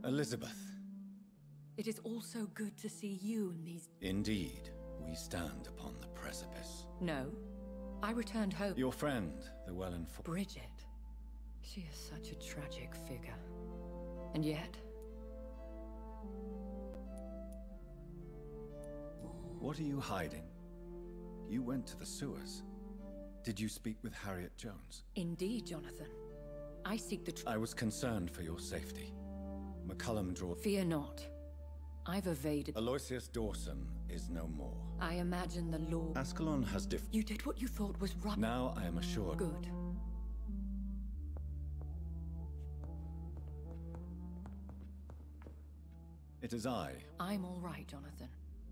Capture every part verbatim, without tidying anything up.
Elizabeth. It is also good to see you in these... Indeed, we stand upon the precipice. No. I returned home. Your friend, the well-informed... Bridget. She is such a tragic figure. And yet... What are you hiding? You went to the sewers. Did you speak with Harriet Jones? Indeed, Jonathan. I seek the tr- I was concerned for your safety. McCullum draw- Fear not. I've evaded- Aloysius Dawson is no more. I imagine the law- Ascalon has diff- You did what you thought was right. Now I am assured- Good. It is I. I'm all right, Jonathan.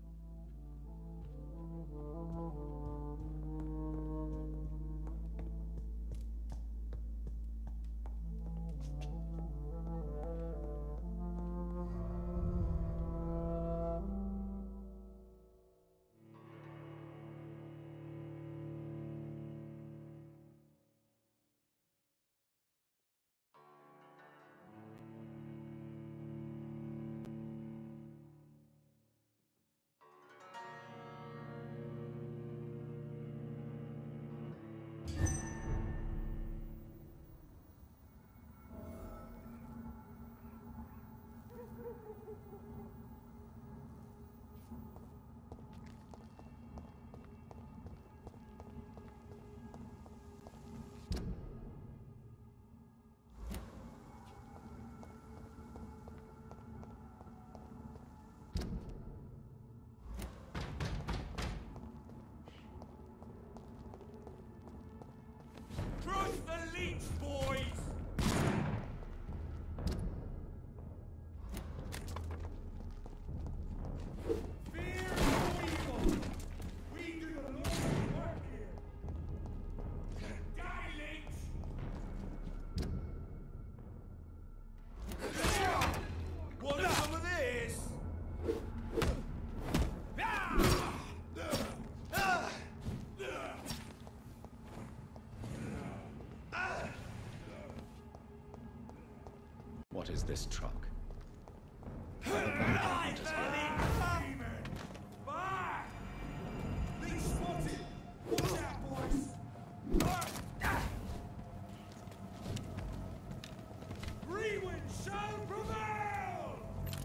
Crush the leech, boys! Fear no evil! We do the Lord's work here! Die, leech! Want some of this? What is this truck? Leech spotted! Watch out, boys! Rewind shall prevail!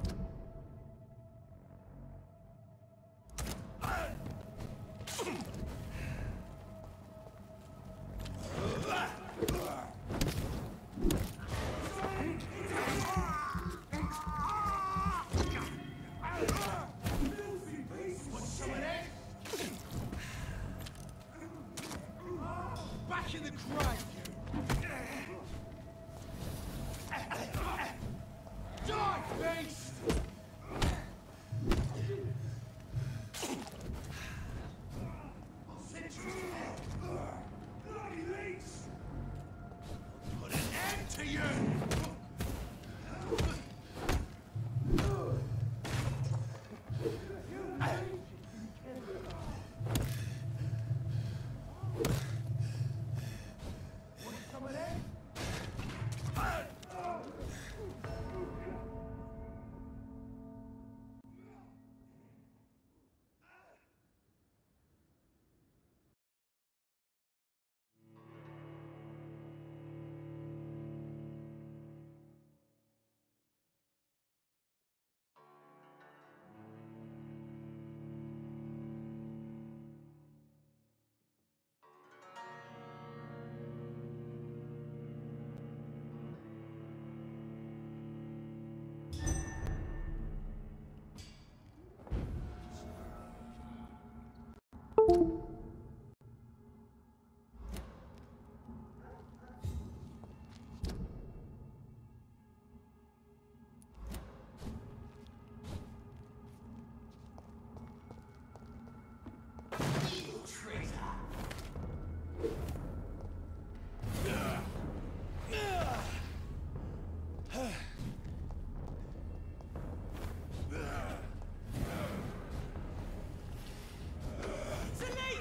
Back in the grind, you! Die, beast! I'll send you to hell! Bloody leaks! Put an end to you! Leech!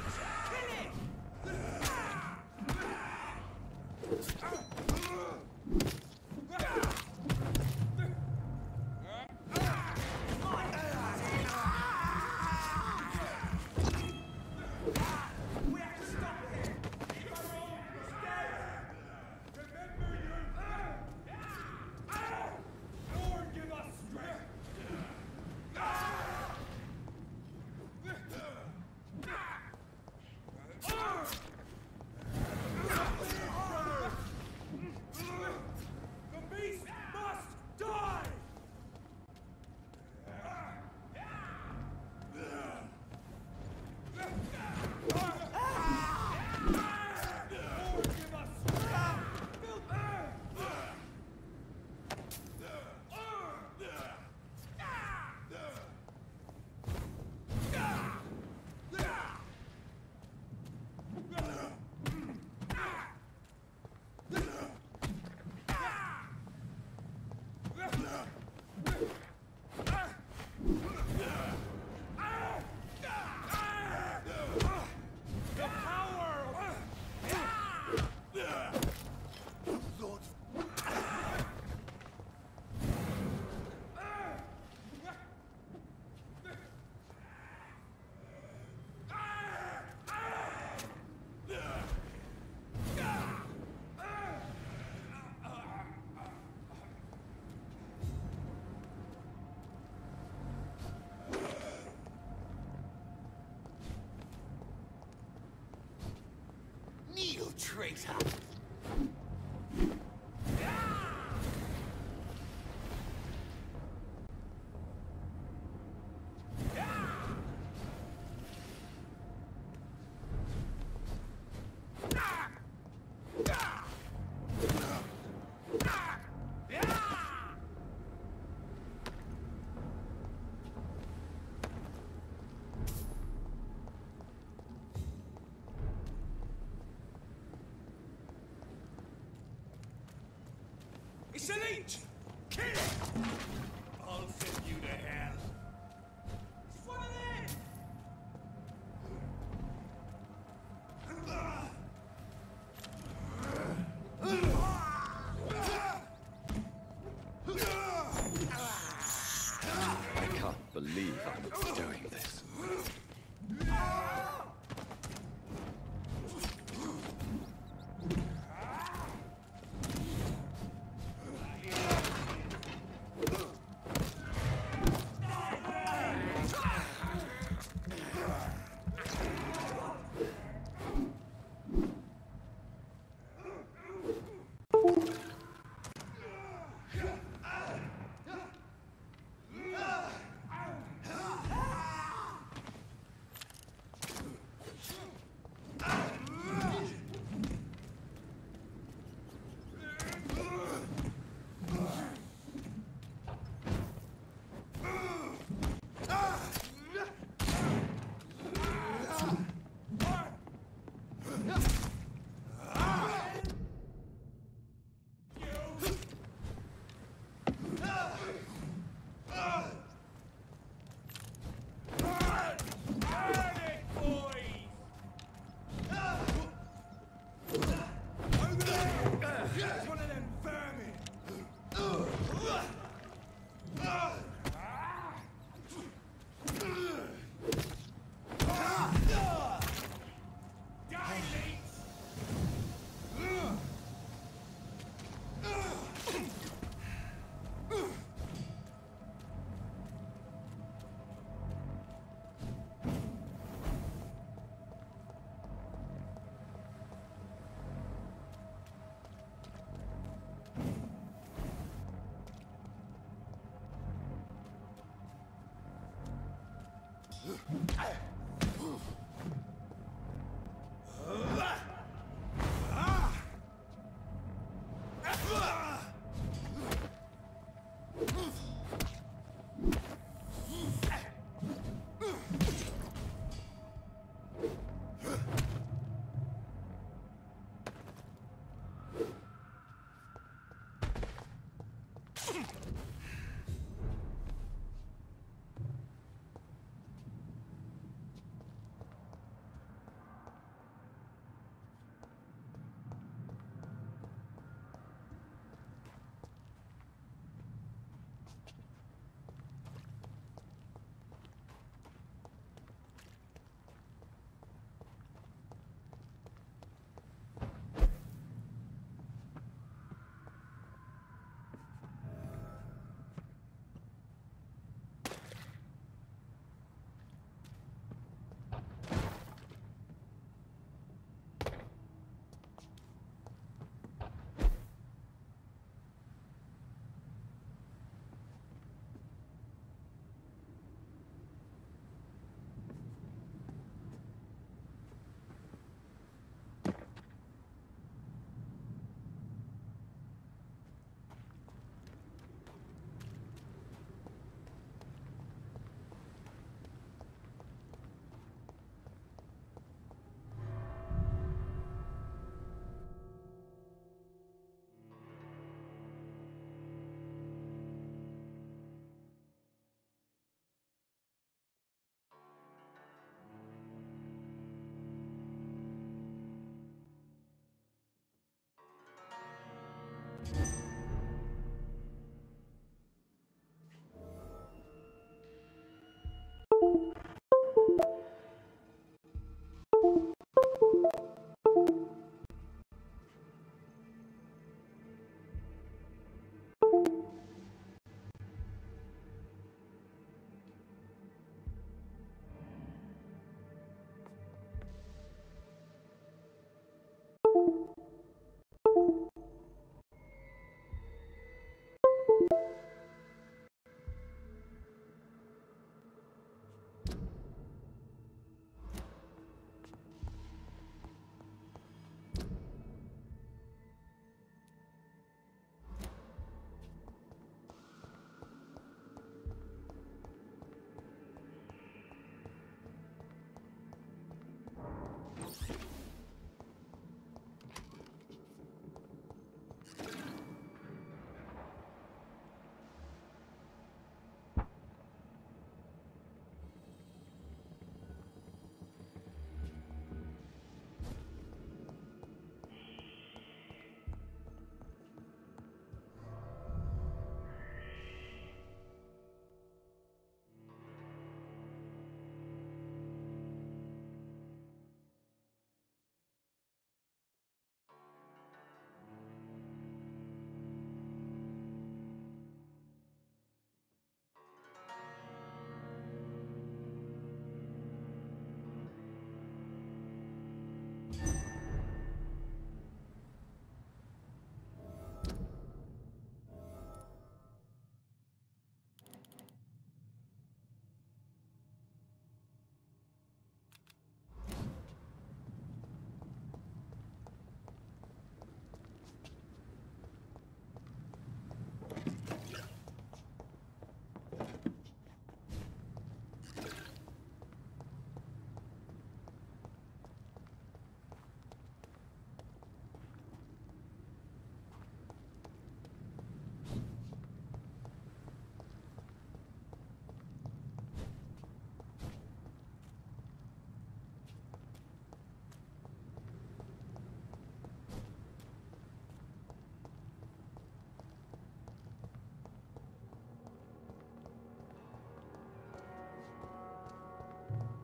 traitor! It's a leech! Kill it! I'll send you to hell. It's one of them! I can't believe I'm doing this.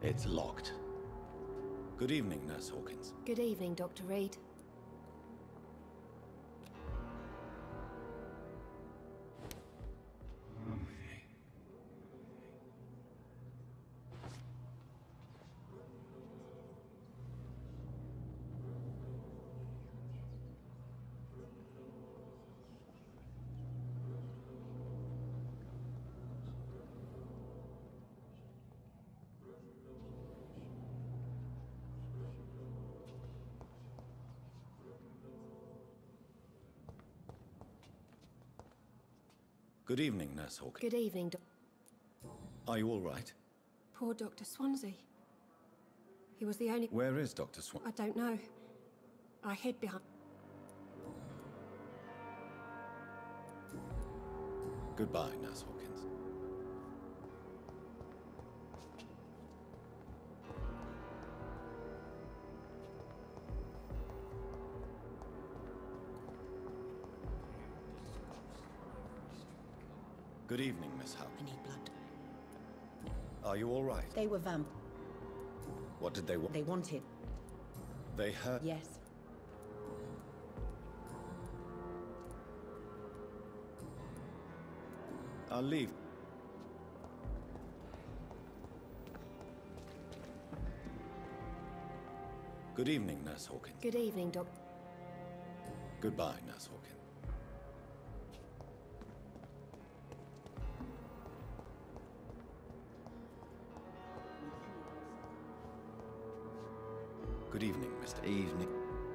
It's locked. Good evening, Nurse Hawkins. Good evening, Doctor Reed. Good evening, Nurse Hawkins. Good evening, Doc. Are you all right? Poor Doctor Swansea. He was the only... Where is Doctor Swan? I don't know. I hid behind... Goodbye, Nurse Hawkins. Good evening, Miss Howe. I need blood. Are you all right? They were vamp. What did they want? They wanted. They hurt? Yes. I'll leave. Good evening, Nurse Hawkins. Good evening, Doc. Goodbye, Nurse Hawkins. Good evening, Mister Evening.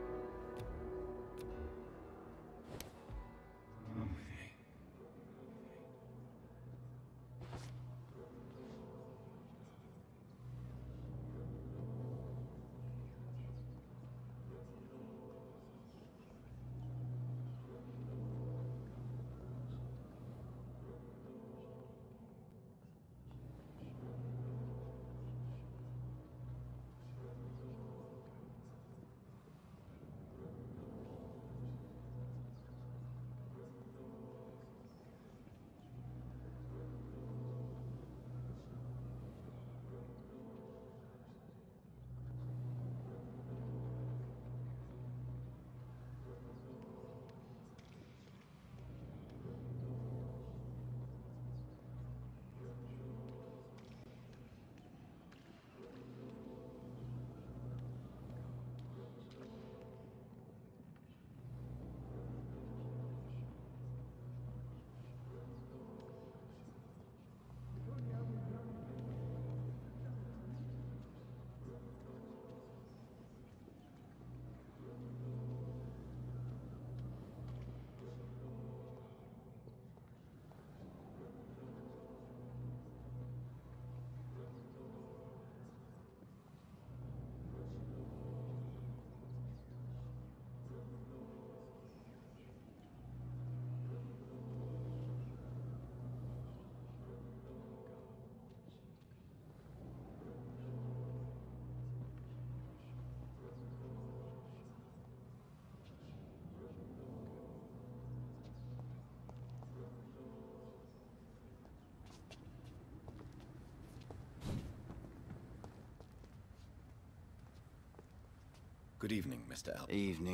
Good evening, Mister Al. Evening.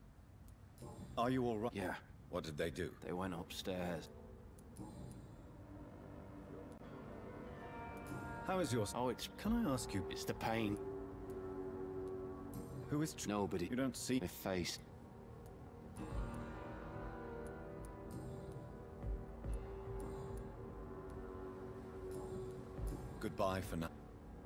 Are you all right? Yeah. What did they do? They went upstairs. How is your... Oh, it's... Can I ask you... It's the pain. Who is... Tr Nobody. You don't see... My face. Goodbye for now.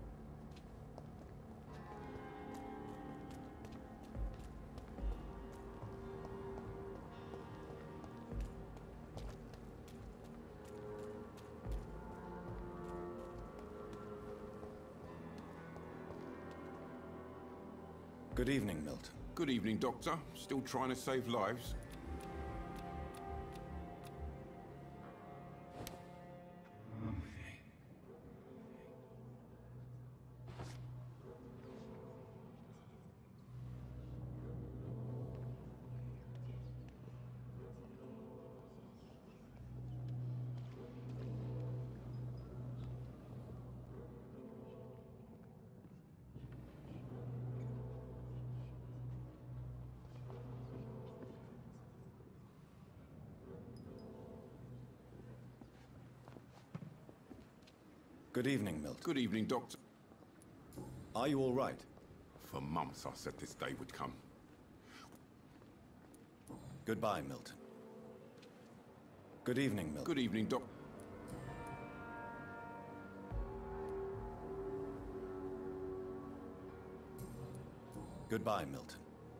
Good evening, Milton. Good evening, Doctor. Still trying to save lives? Good evening, Milton. Good evening, Doctor. Are you all right? For months I said this day would come. Goodbye, Milton. Good evening, Milton. Good evening, Doc. Goodbye, Milton.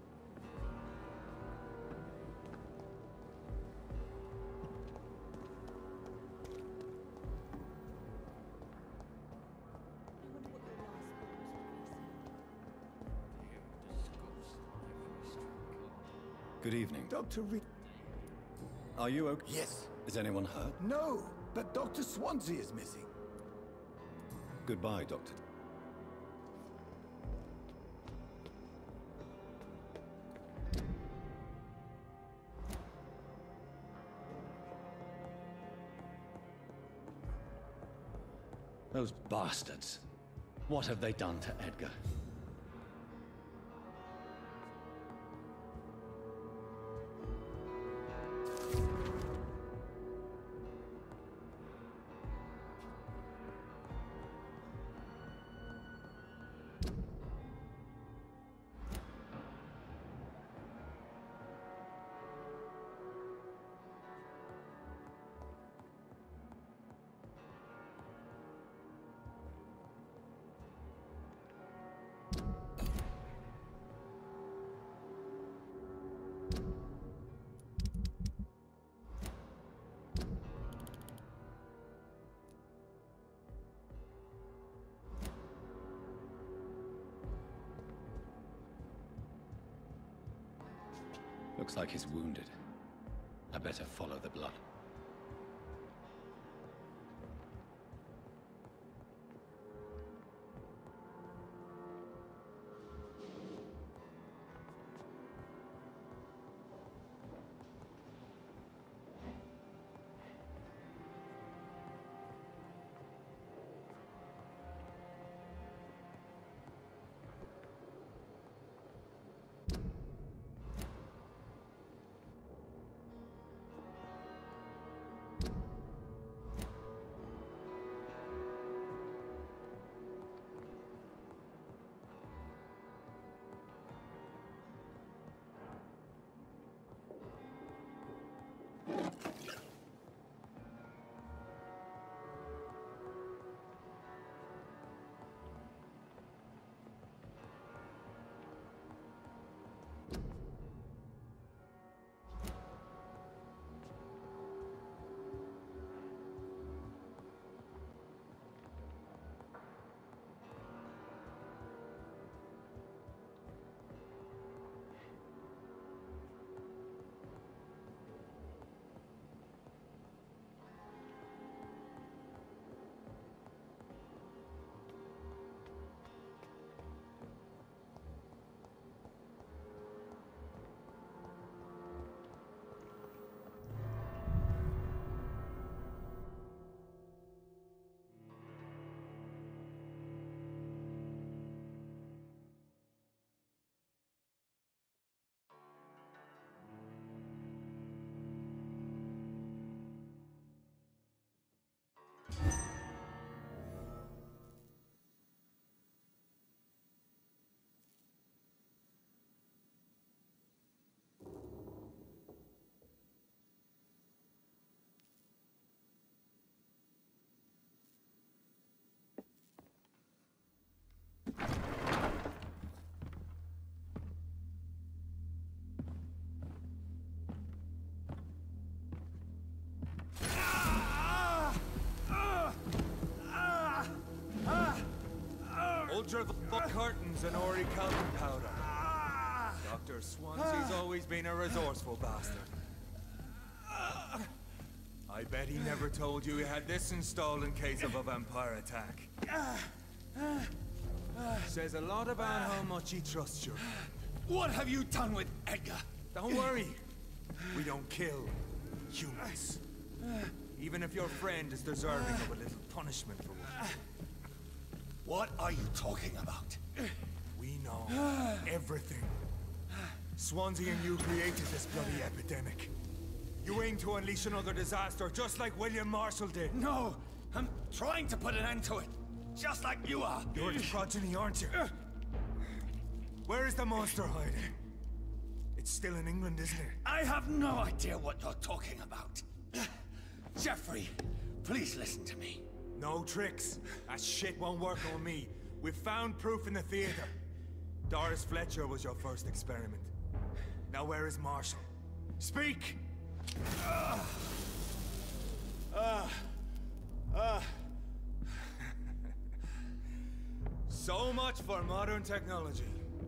Good evening. Doctor Reed. Are you okay? Yes. Is anyone hurt? No, but Doctor Swansea is missing. Goodbye, Doctor. Those bastards. What have they done to Edgar? Looks like he's wounded. I better follow the blood. Hold the fuck curtains and Ori Calvin powder. Doctor Swansea's always been a resourceful bastard. I bet he never told you he had this installed in case of a vampire attack. Says a lot about how much he trusts you. What have you done with Edgar? Don't worry. We don't kill humans. Even if your friend is deserving of a little punishment for one. What are you talking about? We know everything. Swansea and you created this bloody epidemic. You aim to unleash another disaster, just like William Marshall did. No! I'm trying to put an end to it, just like you are. You're its progeny, aren't you? Where is the monster hiding? It's still in England, isn't it? I have no idea what you're talking about. Jeffrey, please listen to me. No tricks. That shit won't work on me. We've found proof in the theater. Doris Fletcher was your first experiment. Now where is Marshall? Speak! Uh, uh, uh. So much for modern technology.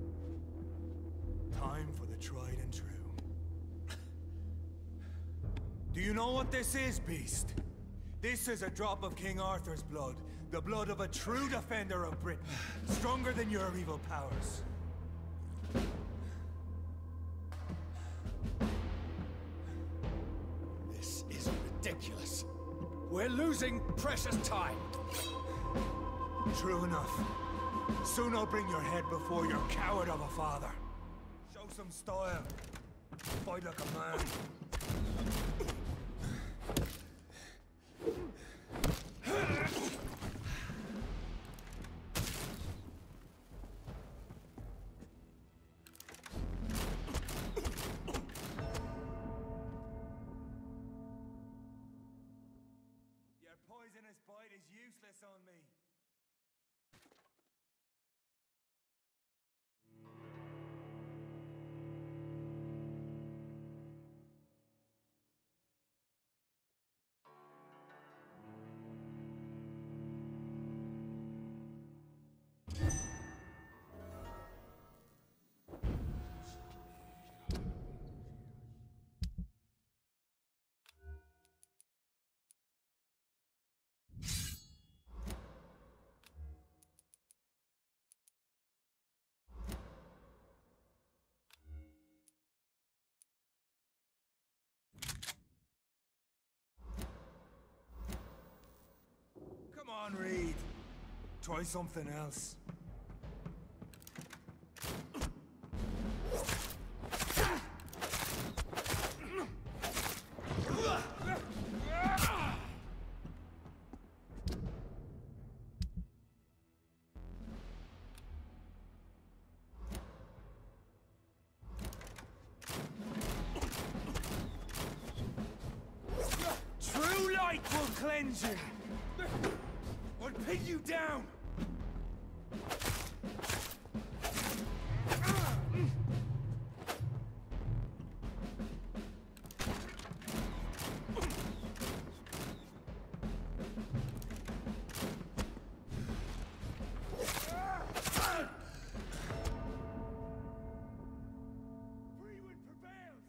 Time for the tried and true. Do you know what this is, Beast? This is a drop of King Arthur's blood. The blood of a true defender of Britain. Stronger than your evil powers. This is ridiculous. We're losing precious time. True enough. Soon I'll bring your head before your coward of a father. Show some style. Fight like a man. Your poisonous bite is useless on me. Come on, Reed. Try something else. True light will cleanse you. Or pin you down! Freewood prevails!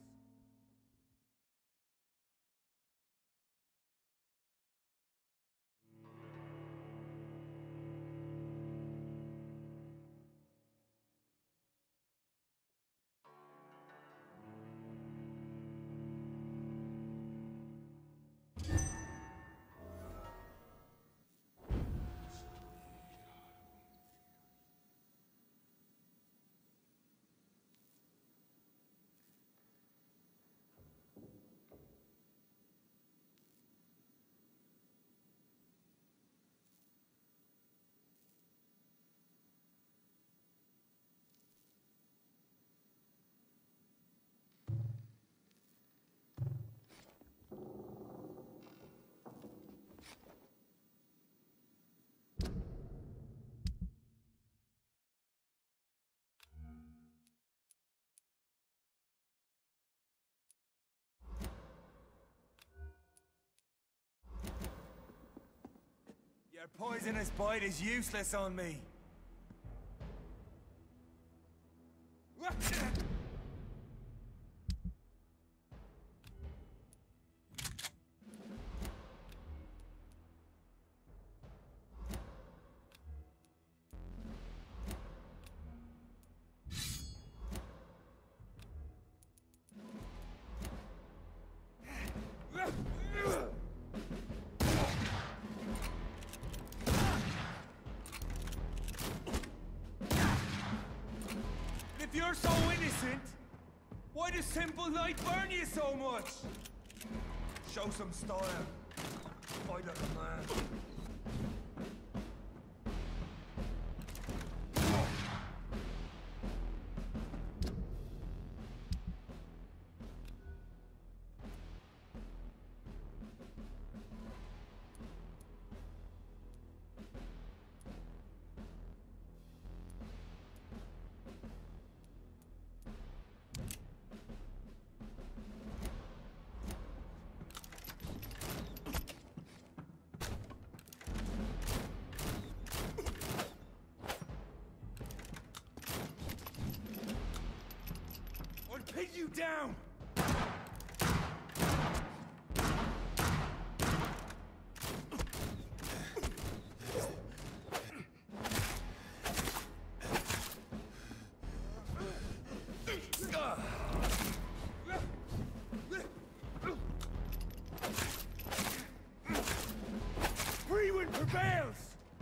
Your poisonous bite is useless on me. If you're so innocent, why does simple light burn you so much? Show some style. Fight like a man. Pin you down! Freewind prevails!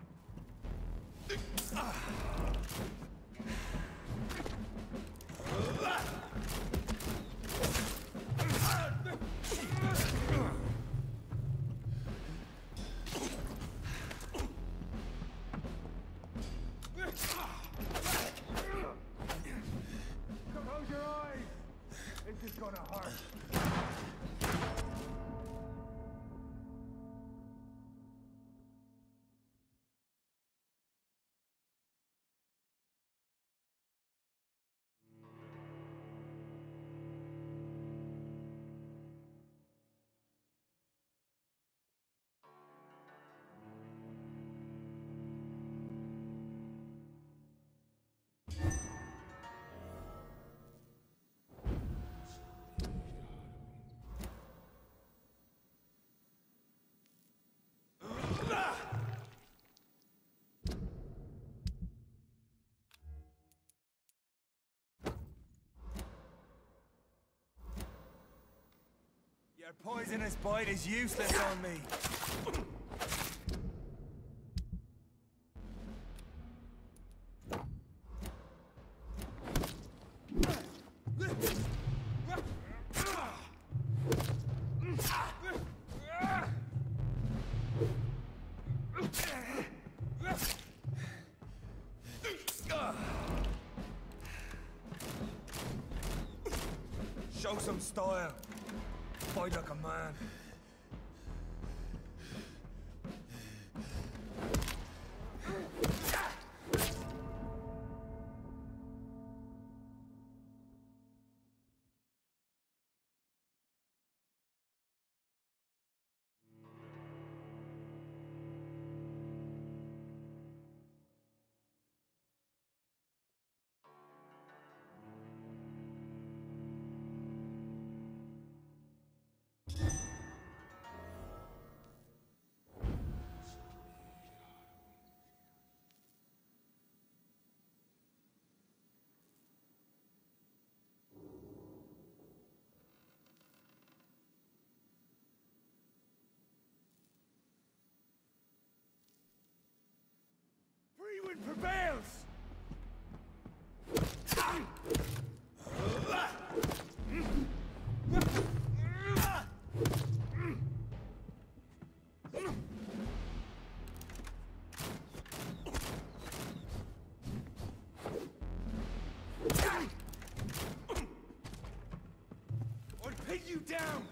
Close your eyes! This is gonna hurt. Your poisonous bite is useless on me. Show some style. Fight like a man. Freewind prevails! I'll pin you down!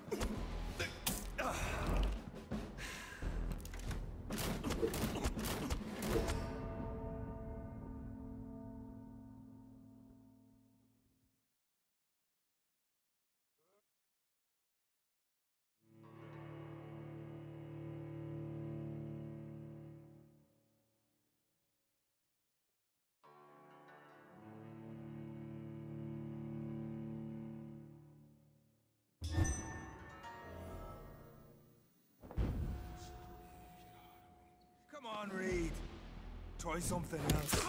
Come on, Reed. Try something else.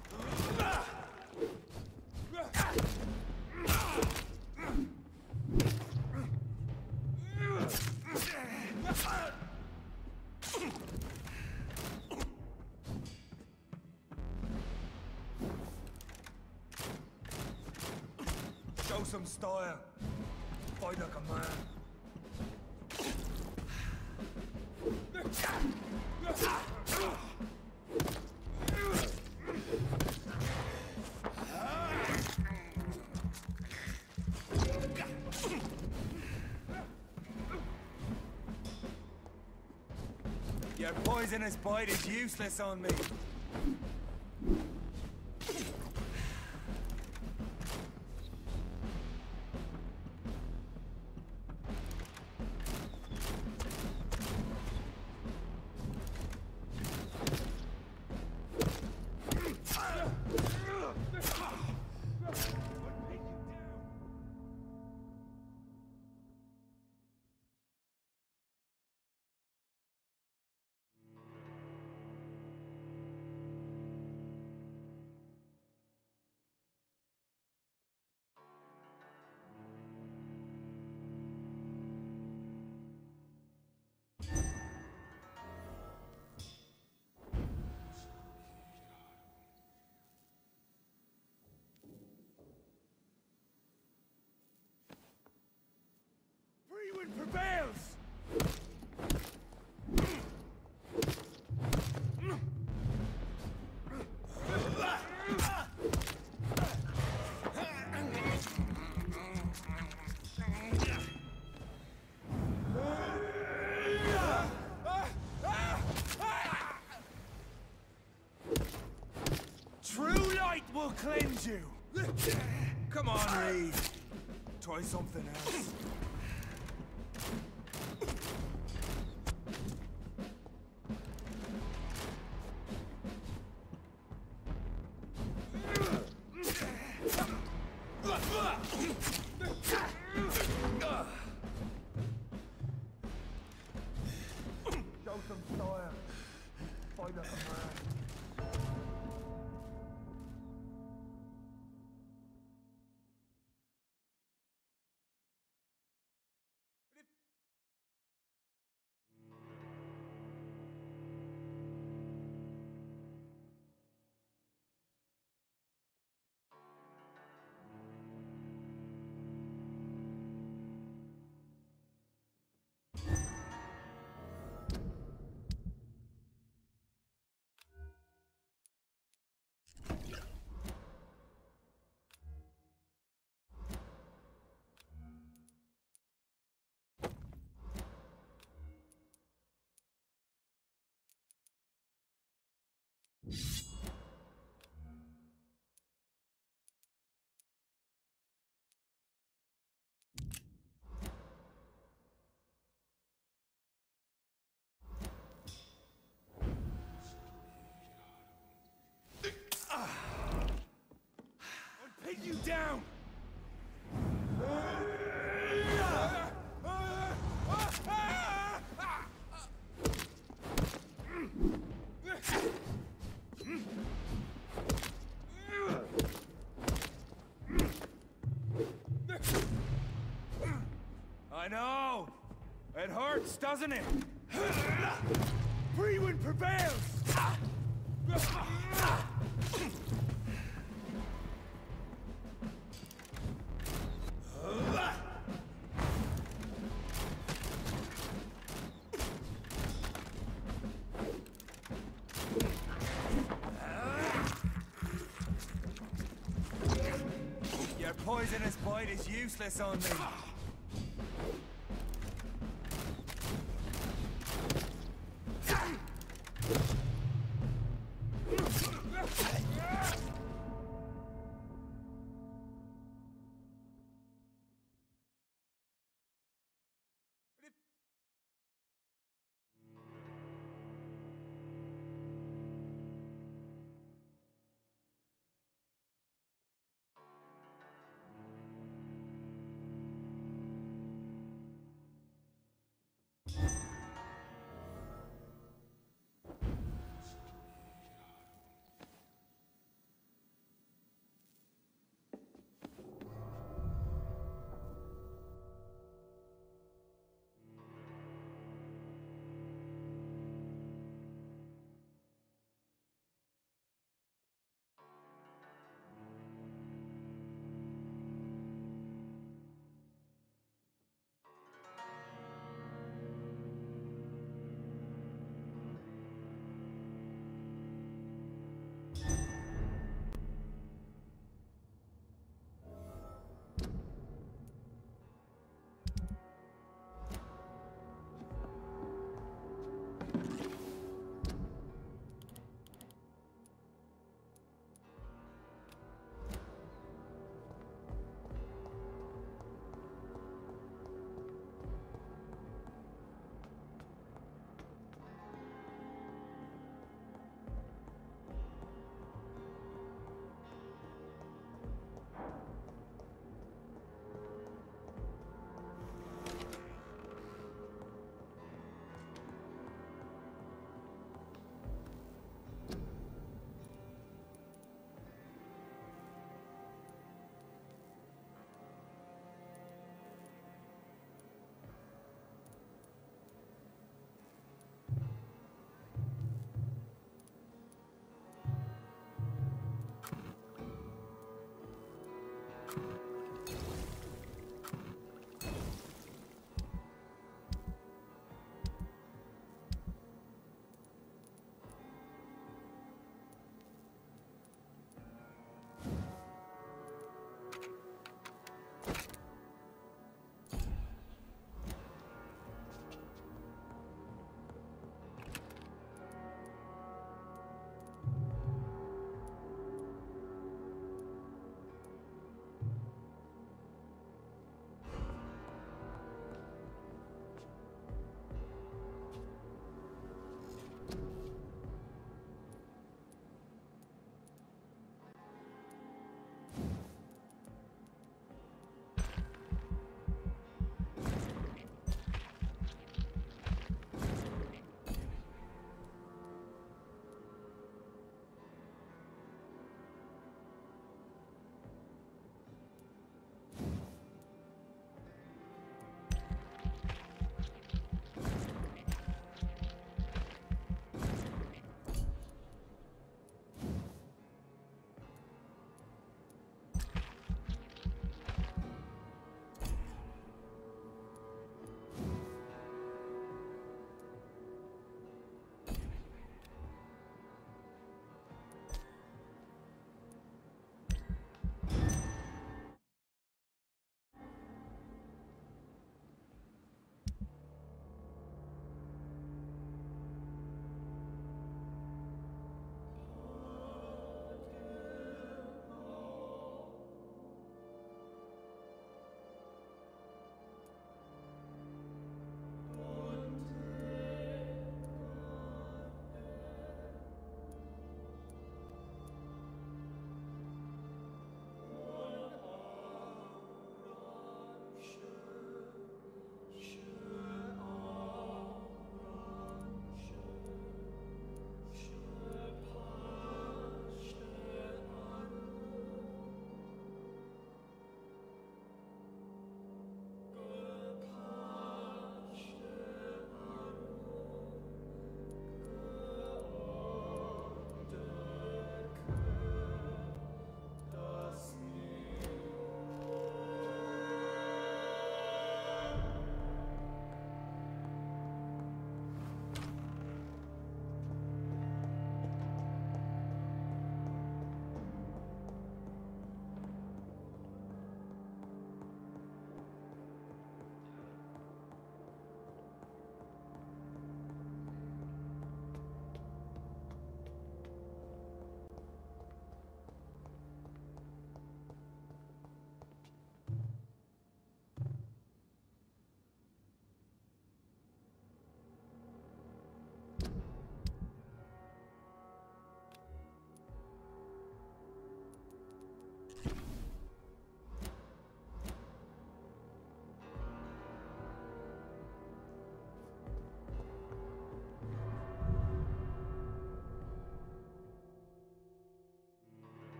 Show some style. Fight like a man. Your poisonous bite is useless on me. Freewind prevails! True light will cleanse you! Come on, Reed. Try something else. Show some style. Fight like a man. I'll pin you down! I know! It hurts, doesn't it? Freewind prevails! Your poisonous bite is useless on me.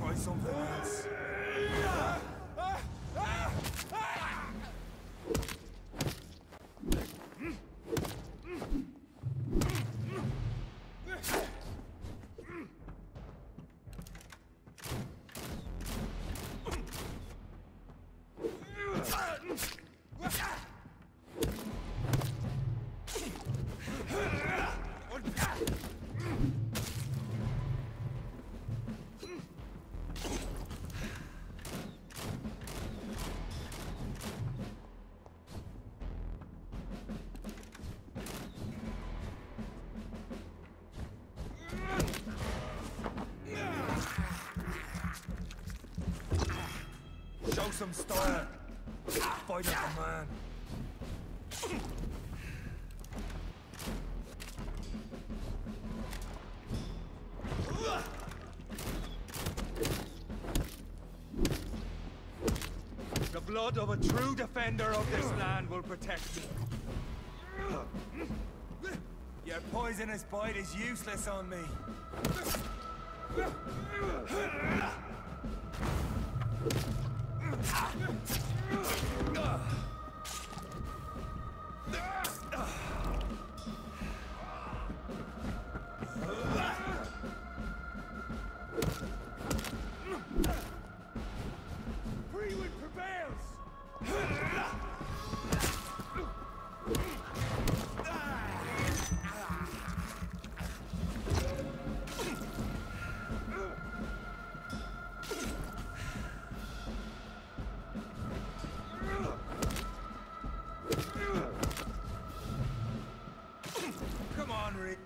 try something else. Show some style. Fight like a man. The blood of a true defender of this land will protect me. Your poisonous bite is useless on me. Freewind prevails! Come on, Rick.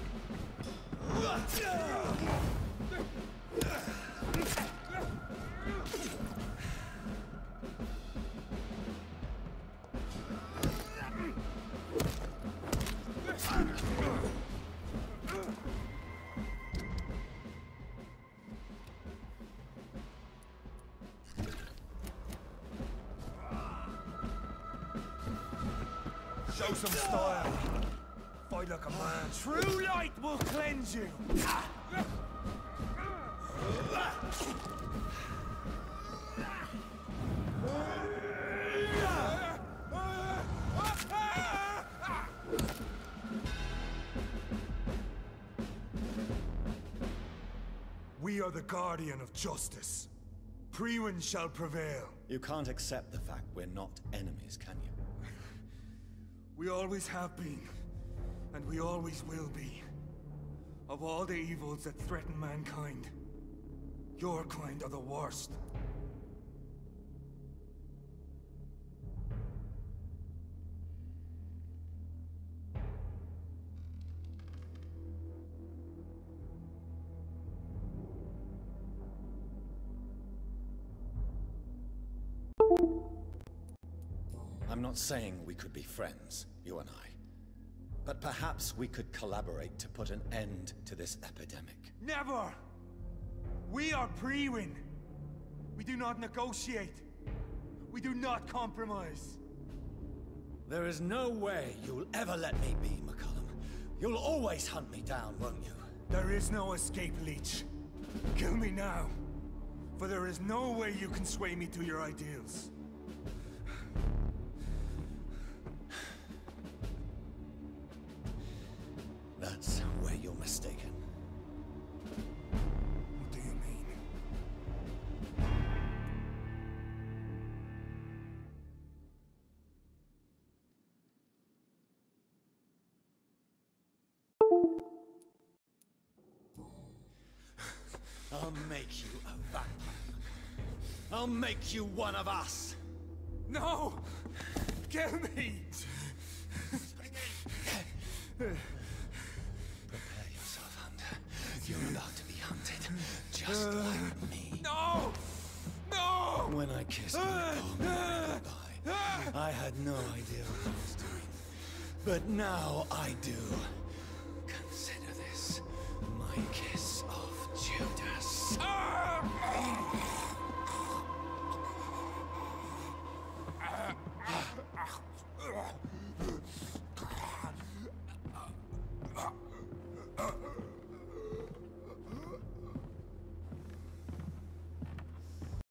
Show some style. Fight like a man. True light will cleanse you. We are the guardian of justice. Priwen shall prevail. You can't accept the fact we're not enemies, can you? We always have been, and we always will be. Of all the evils that threaten mankind, your kind are the worst. I'm not saying we could be friends, you and I. But perhaps we could collaborate to put an end to this epidemic. Never! We are Priwen. We do not negotiate. We do not compromise. There is no way you'll ever let me be, McCullum. You'll always hunt me down, won't you? There is no escape, Leech. Kill me now. For there is no way you can sway me to your ideals. That's where you're mistaken. What do you mean? I'll make you a vampire. I'll make you one of us. No! Kill me! Prepare yourself, Hunter. You're about to be hunted, just like me. No! No! When I kissed my goodbye, I had no idea what I was doing. But now I do.